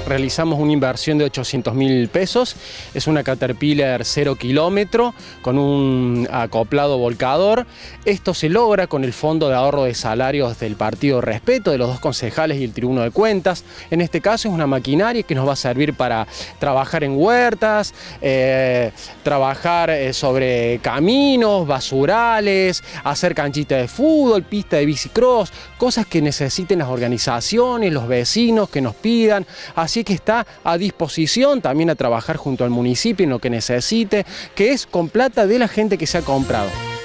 realizamos una inversión de 800.000 pesos. Es una Caterpillar 0 kilómetro con un acoplado volcador. Esto se logra con el Fondo de Ahorro de Salarios del Partido Respeto, de los 2 concejales y el Tribuno de Cuentas. En este caso es una maquinaria que nos va a servir para trabajar en huertas, trabajar sobre caminos, basurales, hacer canchita de fútbol, pista de bicicross, cosas que necesiten las organizaciones, los vecinos que nos pidan. Así que está a disposición también a trabajar junto al municipio en lo que necesite, que es con plata de la gente que se ha comprado.